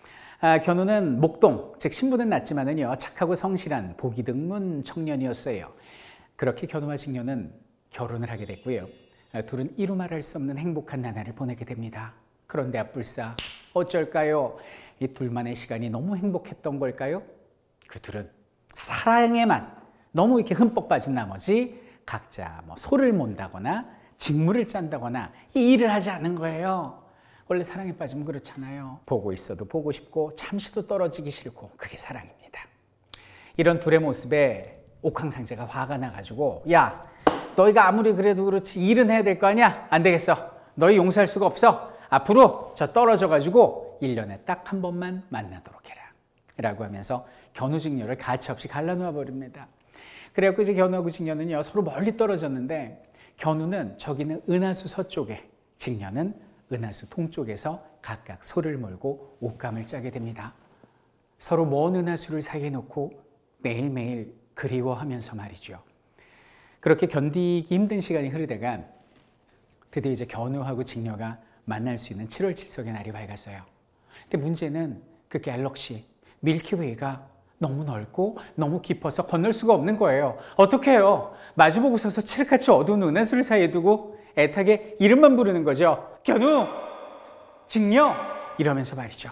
견우는 목동, 즉 신분은 낮지만은요 착하고 성실한 보기 드문 청년이었어요. 그렇게 견우와 직녀는 결혼을 하게 됐고요. 둘은 이루 말할 수 없는 행복한 나날을 보내게 됩니다. 그런데 앞불사 어쩔까요? 이 둘만의 시간이 너무 행복했던 걸까요? 그 둘은 사랑에만 너무 이렇게 흠뻑 빠진 나머지 각자 뭐 소를 mon다거나 직무를 짠다거나 이 일을 하지 않은 거예요. 원래 사랑에 빠지면 그렇잖아요. 보고 있어도 보고 싶고 잠시도 떨어지기 싫고 그게 사랑입니다. 이런 둘의 모습에 옥황상제가 화가 나가지고 야, 너희가 아무리 그래도 그렇지 일은 해야 될 거 아니야? 안 되겠어. 너희 용서할 수가 없어. 앞으로 저 떨어져가지고 1년에 딱 한 번만 만나도록 해라. 라고 하면서 견우 직녀를 가차없이 갈라놓아 버립니다. 그래갖고 이제 견우하고 직녀는요 서로 멀리 떨어졌는데 견우는 저기는 은하수 서쪽에, 직녀는 은하수 동쪽에서 각각 소를 몰고 옷감을 짜게 됩니다. 서로 먼 은하수를 사이에 놓고 매일매일 그리워하면서 말이죠. 그렇게 견디기 힘든 시간이 흐르다가 드디어 이제 견우하고 직녀가 만날 수 있는 7월 칠석의 날이 밝았어요. 근데 문제는 그 갤럭시, 밀키웨이가 너무 넓고 너무 깊어서 건널 수가 없는 거예요. 어떻게 해요? 마주보고 서서 칠흑같이 어두운 은하수를 사이에 두고 애타게 이름만 부르는 거죠. 견우! 직녀! 이러면서 말이죠.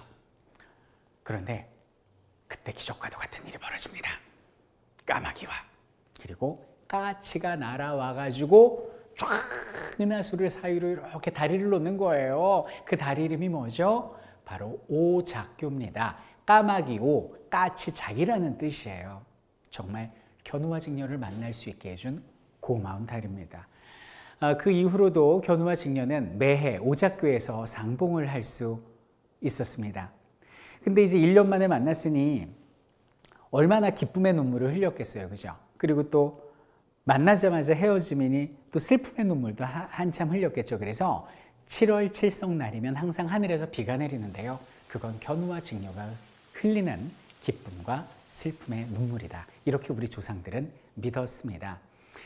그런데 그때 기적과도 같은 일이 벌어집니다. 까마귀와 그리고 까치가 날아와가지고 쫙 은하수를 사이로 이렇게 다리를 놓는 거예요. 그 다리 이름이 뭐죠? 바로 오작교입니다. 까마귀오, 까치작이라는 뜻이에요. 정말 견우와 직녀를 만날 수 있게 해준 고마운 달입니다. 그 이후로도 견우와 직녀는 매해 오작교에서 상봉을 할 수 있었습니다. 근데 이제 1년 만에 만났으니 얼마나 기쁨의 눈물을 흘렸겠어요. 그죠? 그리고 또 만나자마자 헤어짐이니 또 슬픔의 눈물도 한참 흘렸겠죠. 그래서 7월 칠석 날이면 항상 하늘에서 비가 내리는데요. 그건 견우와 직녀가 흘리는 기쁨과 슬픔의 눈물이다. 이렇게 우리 조상들은 믿었습니다.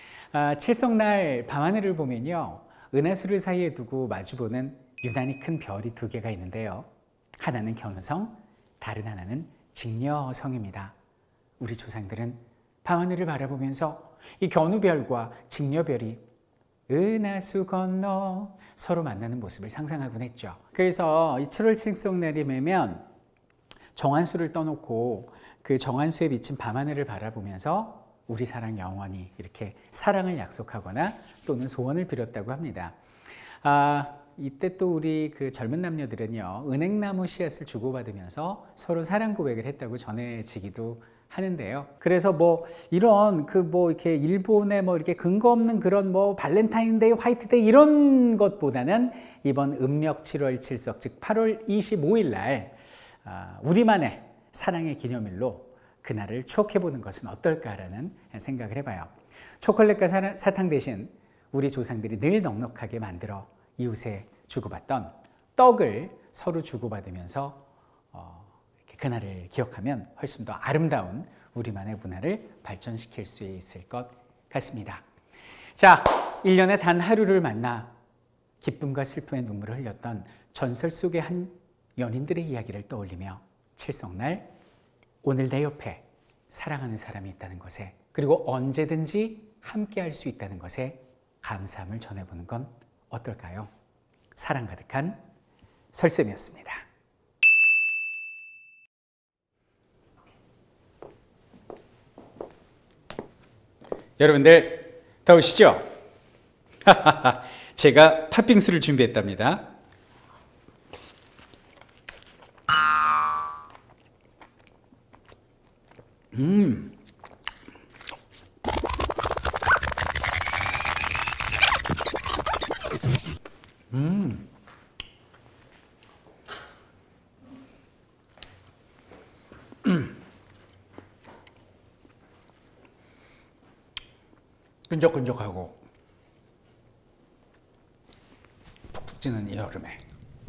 칠석날 밤하늘을 보면요. 은하수를 사이에 두고 마주보는 유난히 큰 별이 두 개가 있는데요. 하나는 견우성, 다른 하나는 직녀성입니다. 우리 조상들은 밤하늘을 바라보면서 이 견우별과 직녀별이 은하수 건너 서로 만나는 모습을 상상하곤 했죠. 그래서 이 7월 칠석날이 되면 정한수를 떠놓고 그 정한수에 비친 밤하늘을 바라보면서 우리 사랑 영원히 이렇게 사랑을 약속하거나 또는 소원을 빌었다고 합니다. 이때 또 우리 그 젊은 남녀들은요, 은행나무 씨앗을 주고받으면서 서로 사랑 고백을 했다고 전해지기도 하는데요. 그래서 뭐 이런 이렇게 일본의 이렇게 근거 없는 그런 발렌타인데이, 화이트데이 이런 것보다는 이번 음력 7월 7석 즉 8월 25일 날 우리만의 사랑의 기념일로 그날을 추억해 보는 것은 어떨까라는 생각을 해봐요. 초콜릿과 사탕 대신 우리 조상들이 늘 넉넉하게 만들어 이웃에 주고받던 떡을 서로 주고받으면서 그날을 기억하면 훨씬 더 아름다운 우리만의 문화를 발전시킬 수 있을 것 같습니다. 자, 1년에 단 하루를 만나 기쁨과 슬픔의 눈물을 흘렸던 전설 속의 한 연인들의 이야기를 떠올리며 칠성날 오늘 내 옆에 사랑하는 사람이 있다는 것에, 그리고 언제든지 함께 할 수 있다는 것에 감사함을 전해보는 건 어떨까요? 사랑 가득한 설쌤이었습니다. 여러분들 더우시죠? 제가 팥빙수를 준비했답니다. 끈적끈적하고 푹푹 찌는 이 여름에,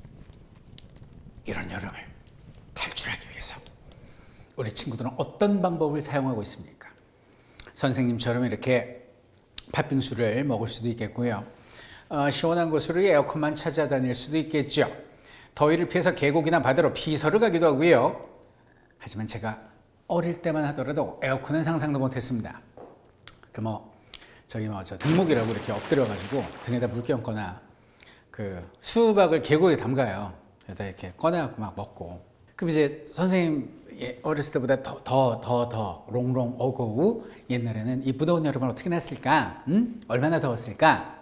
이런 여름을 탈출하기 위해서 우리 친구들은 어떤 방법을 사용하고 있습니까? 선생님처럼 이렇게 팥빙수를 먹을 수도 있겠고요. 시원한 곳으로 에어컨만 찾아다닐 수도 있겠죠. 더위를 피해서 계곡이나 바다로 피서를 가기도 하고요. 하지만 제가 어릴 때만 하더라도 에어컨은 상상도 못했습니다. 저 등목이라고 이렇게 엎드려가지고 등에다 물 껴얹거나 수박을 계곡에 담가요. 그러다 이렇게 꺼내갖고 막 먹고. 그럼 이제 선생님 어렸을 때보다 더 롱롱 어거우 옛날에는 이 무더운 여름을 어떻게 났을까? 얼마나 더웠을까?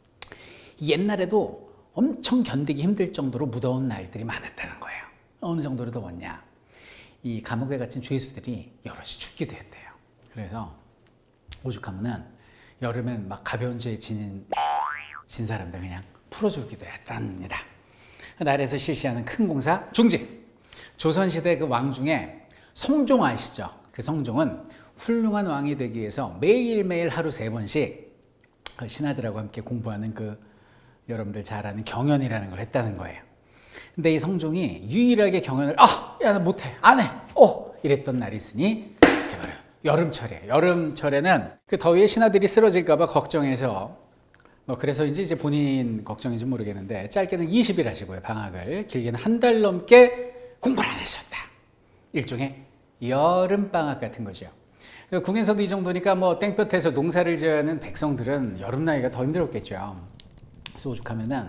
옛날에도 엄청 견디기 힘들 정도로 무더운 날들이 많았다는 거예요. 어느 정도로 더웠냐? 이 감옥에 갇힌 죄수들이 여럿이 죽기도 했대요. 그래서 오죽하면은 여름엔 막 가벼운 죄에 진 사람들 그냥 풀어주기도 했답니다. 나라에서 실시하는 큰 공사 중직. 조선시대 그 왕 중에 성종 아시죠? 그 성종은 훌륭한 왕이 되기 위해서 매일매일 하루 3번씩 신하들하고 함께 공부하는 여러분들 잘 아는 경연이라는 걸 했다는 거예요. 근데 이 성종이 유일하게 경연을 야, 나 못해, 안 해, 이랬던 날이 있으니 그게 바로 여름철이에요. 여름철에는 그 더위에 신하들이 쓰러질까 봐 걱정해서 그래서 이제 본인 걱정인지 모르겠는데 짧게는 20일 하시고요, 방학을. 길게는 한 달 넘게 공부를 안 하셨다. 일종의 여름방학 같은 거죠. 궁에서도 이 정도니까 땡볕에서 농사를 지어야 하는 백성들은 여름 나기가 더 힘들었겠죠. 그래서 오죽하면은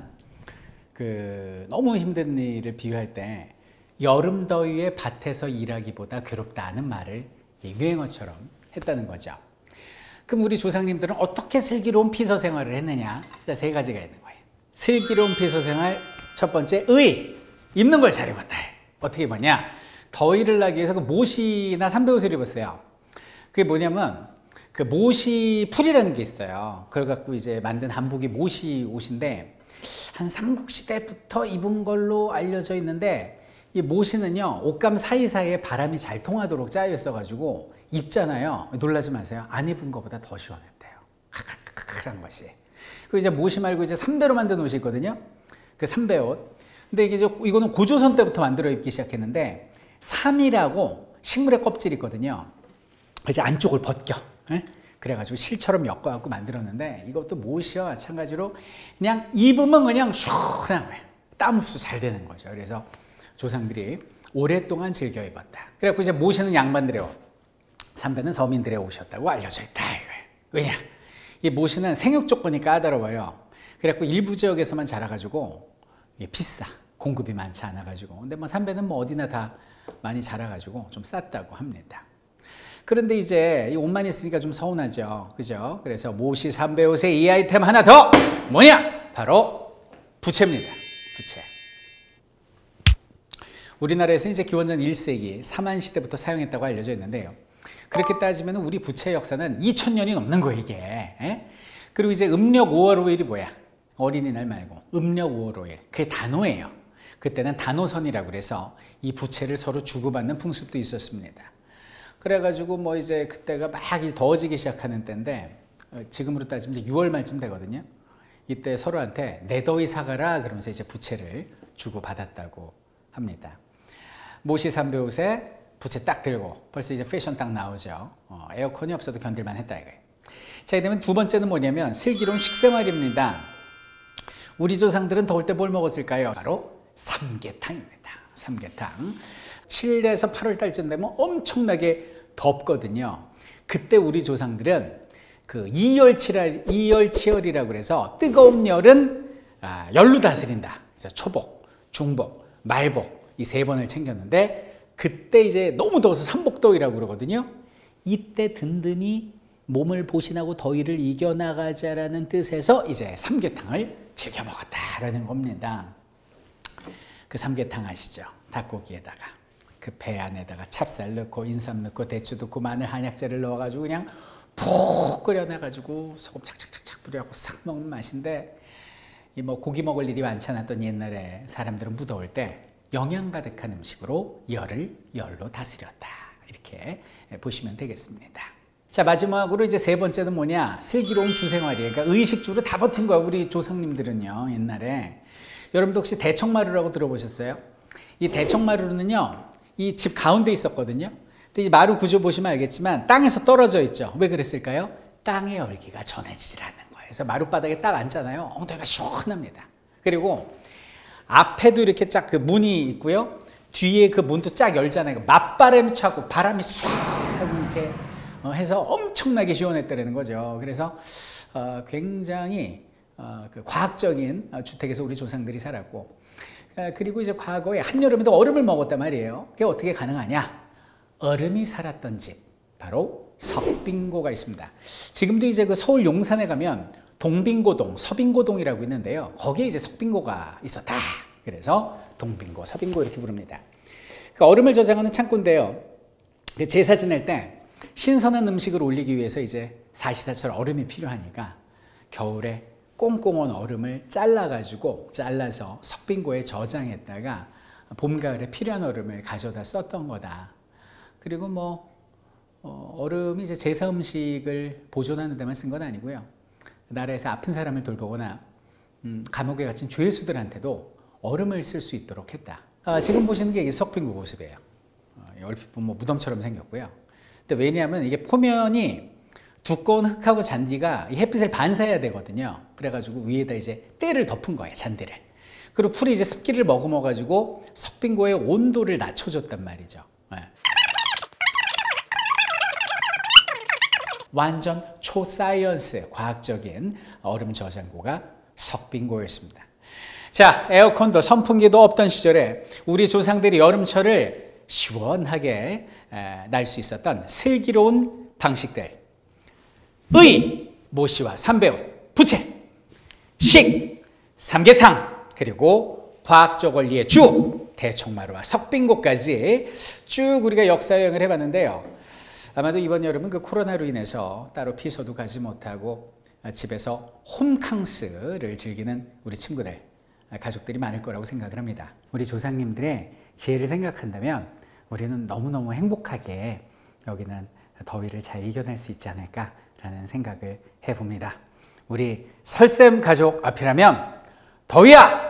너무 힘든 일을 비유할 때 여름 더위에 밭에서 일하기보다 괴롭다는 말을 유행어처럼 했다는 거죠. 그럼 우리 조상님들은 어떻게 슬기로운 피서 생활을 했느냐? 3가지가 있는 거예요. 슬기로운 피서 생활, 첫 번째, 입는 걸 잘 입었다. 어떻게 입었냐? 더위를 나기 위해서 모시나 삼배옷을 입었어요. 그게 뭐냐면 모시 풀이라는 게 있어요. 그걸 갖고 이제 만든 한복이 모시 옷인데 한 삼국시대부터 입은 걸로 알려져 있는데, 이 모시는요 옷감 사이사이에 바람이 잘 통하도록 짜여 있어가지고 입잖아요. 놀라지 마세요. 안 입은 것보다 더 시원했대요. 카카카카한 것이. 그리고 이제 모시 말고 이제 삼배로 만든 옷이 있거든요. 그 삼배옷. 근데 이거는 고조선 때부터 만들어 입기 시작했는데, 삼이라고 식물의 껍질이 있거든요. 이제 안쪽을 벗겨. 그래가지고 실처럼 엮어갖고 만들었는데, 이것도 모시와 마찬가지로 그냥 입으면 그냥 시원한 거예요. 땀 흡수 잘 되는 거죠. 그래서 조상들이 오랫동안 즐겨 입었다. 그래갖고 이제 모시는 양반들의 옷, 삼배는 서민들의 옷이었다고 알려져 있다 이거예요. 왜냐? 이 모시는 생육 조건이 까다로워요. 그래갖고 일부 지역에서만 자라가지고 이게 비싸. 공급이 많지 않아가지고. 근데 삼배는 어디나 다 많이 자라가지고 좀 쌌다고 합니다. 그런데 이제 이 옷만 있으니까 좀 서운하죠. 그죠? 그래서 모시 삼배옷에 이 아이템 하나 더! 뭐냐? 바로 부채입니다. 부채. 우리나라에서 이제 기원전 1세기 사만 시대부터 사용했다고 알려져 있는데요. 그렇게 따지면 우리 부채 역사는 2000년이 넘는 거예요, 이게. 에? 그리고 이제 음력 5월 5일이 뭐야? 어린이날 말고 음력 5월 5일. 그게 단오예요. 그때는 단오선이라고 그래서 이 부채를 서로 주고받는 풍습도 있었습니다. 그래가지고 뭐 이제 그때가 막 더워지기 시작하는 때인데, 지금으로 따지면 이제 6월 말쯤 되거든요. 이때 서로한테 내 더위 사가라 그러면서 이제 부채를 주고받았다고 합니다. 모시 삼배옷에 부채 딱 들고 벌써 이제 패션 딱 나오죠. 에어컨이 없어도 견딜만 했다 이거예요. 자, 그다음에 두 번째는 뭐냐면 슬기로운 식생활입니다. 우리 조상들은 더울 때 뭘 먹었을까요? 바로 삼계탕입니다. 삼계탕. 7에서 8월 달쯤 되면 엄청나게 덥거든요. 그때 우리 조상들은 그 이열치열이라고 그래서 뜨거운 열은 열로 다스린다. 그래서 초복, 중복, 말복 이 세 번을 챙겼는데, 그때 이제 너무 더워서 삼복더위라고 그러거든요. 이때 든든히 몸을 보신하고 더위를 이겨나가자라는 뜻에서 이제 삼계탕을 즐겨 먹었다라는 겁니다. 그 삼계탕 아시죠? 닭고기에다가 그 배 안에다가 찹쌀 넣고 인삼 넣고 대추 넣고 마늘 한약재를 넣어가지고 그냥 푹 끓여내가지고 소금 착착착착 뿌려갖고 싹 먹는 맛인데, 이 뭐 고기 먹을 일이 많지 않았던 옛날에 사람들은 무더울 때 영양 가득한 음식으로 열로 다스렸다. 이렇게 보시면 되겠습니다. 자, 마지막으로 이제 세 번째는 뭐냐? 슬기로운 주생활이에요. 그러니까 의식주로 다 버틴 거야, 우리 조상님들은요, 옛날에. 여러분도 혹시 대청마루라고 들어보셨어요? 이 대청마루는요, 이 집 가운데 있었거든요. 근데 이 마루 구조 보시면 알겠지만 땅에서 떨어져 있죠. 왜 그랬을까요? 땅의 열기가 전해지질 않는 거예요. 그래서 마룻바닥에 딱 앉잖아요. 엉덩이가 시원합니다. 그리고 앞에도 이렇게 쫙 그 문이 있고요. 뒤에 그 문도 쫙 열잖아요. 맞바람이 차고 바람이 쏴 하고 이렇게 해서 엄청나게 시원했다는 거죠. 그래서 굉장히 그 과학적인 주택에서 우리 조상들이 살았고, 그리고 이제 과거에 한여름에도 얼음을 먹었단 말이에요. 그게 어떻게 가능하냐? 얼음이 살았던 집, 바로 석빙고가 있습니다. 지금도 이제 그 서울 용산에 가면 동빙고동, 서빙고동이라고 있는데요. 거기에 이제 석빙고가 있었다. 그래서 동빙고, 서빙고 이렇게 부릅니다. 그 얼음을 저장하는 창고인데요. 제사 지낼 때 신선한 음식을 올리기 위해서 이제 사시사철 얼음이 필요하니까 겨울에 꽁꽁한 얼음을 잘라서 석빙고에 저장했다가 봄, 가을에 필요한 얼음을 가져다 썼던 거다. 그리고 뭐 얼음이 이제 제사 음식을 보존하는 데만 쓴 건 아니고요. 나라에서 아픈 사람을 돌보거나 감옥에 갇힌 죄수들한테도 얼음을 쓸 수 있도록 했다. 지금 보시는 게 이게 석빙고 모습이에요. 얼핏 보면 뭐 무덤처럼 생겼고요. 근데 왜냐하면 이게 포면이 두꺼운 흙하고 잔디가 햇빛을 반사해야 되거든요. 그래가지고 위에다 이제 때를 덮은 거예요, 잔디를. 그리고 풀이 이제 습기를 머금어가지고 석빙고의 온도를 낮춰줬단 말이죠. 완전 초사이언스, 과학적인 얼음 저장고가 석빙고였습니다. 자, 에어컨도 선풍기도 없던 시절에 우리 조상들이 여름철을 시원하게 날 수 있었던 슬기로운 방식들. 의, 모시와 삼배옷, 부채, 식, 삼계탕, 그리고 과학적 원리의 주, 대청마루와 석빙고까지 쭉 우리가 역사 여행을 해봤는데요. 아마도 이번 여름은 그 코로나로 인해서 따로 피서도 가지 못하고 집에서 홈캉스를 즐기는 우리 친구들, 가족들이 많을 거라고 생각을 합니다. 우리 조상님들의 지혜를 생각한다면 우리는 너무너무 행복하게 여기는 더위를 잘 이겨낼 수 있지 않을까라는 생각을 해봅니다. 우리 설쌤 가족 앞이라면 더위야!